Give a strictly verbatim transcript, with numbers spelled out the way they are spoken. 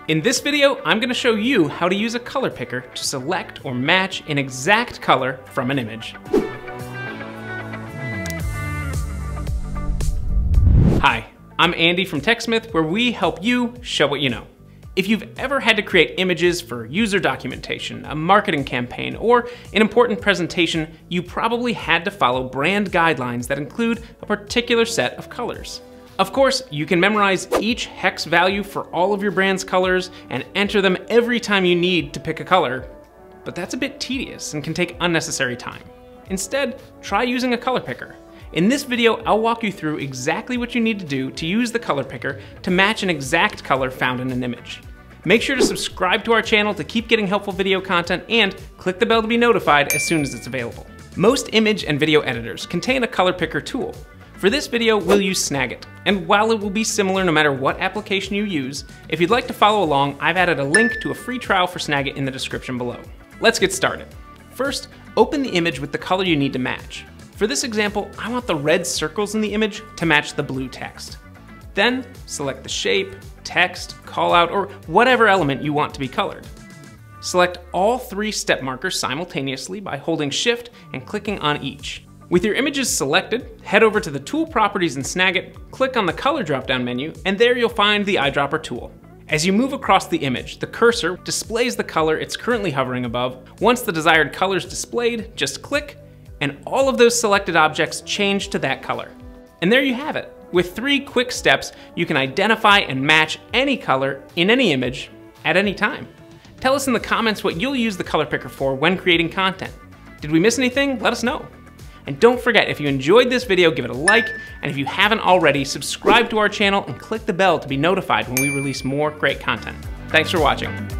In this video, I'm gonna show you how to use a color picker to select or match an exact color from an image. Hi, I'm Andy from TechSmith, where we help you show what you know. If you've ever had to create images for user documentation, a marketing campaign, or an important presentation, you probably had to follow brand guidelines that include a particular set of colors. Of course, you can memorize each hex value for all of your brand's colors and enter them every time you need to pick a color, but that's a bit tedious and can take unnecessary time. Instead, try using a color picker. In this video, I'll walk you through exactly what you need to do to use the color picker to match an exact color found in an image. Make sure to subscribe to our channel to keep getting helpful video content and click the bell to be notified as soon as it's available. Most image and video editors contain a color picker tool. For this video, we'll use Snagit, and while it will be similar no matter what application you use, if you'd like to follow along, I've added a link to a free trial for Snagit in the description below. Let's get started. First, open the image with the color you need to match. For this example, I want the red circles in the image to match the blue text. Then, select the shape, text, callout, or whatever element you want to be colored. Select all three step markers simultaneously by holding Shift and clicking on each. With your images selected, head over to the Tool Properties in Snagit, click on the Color drop-down menu, and there you'll find the eyedropper tool. As you move across the image, the cursor displays the color it's currently hovering above. Once the desired color is displayed, just click, and all of those selected objects change to that color. And there you have it. With three quick steps, you can identify and match any color in any image at any time. Tell us in the comments what you'll use the color picker for when creating content. Did we miss anything? Let us know. And don't forget, if you enjoyed this video, give it a like, and if you haven't already, subscribe to our channel and click the bell to be notified when we release more great content. Thanks for watching.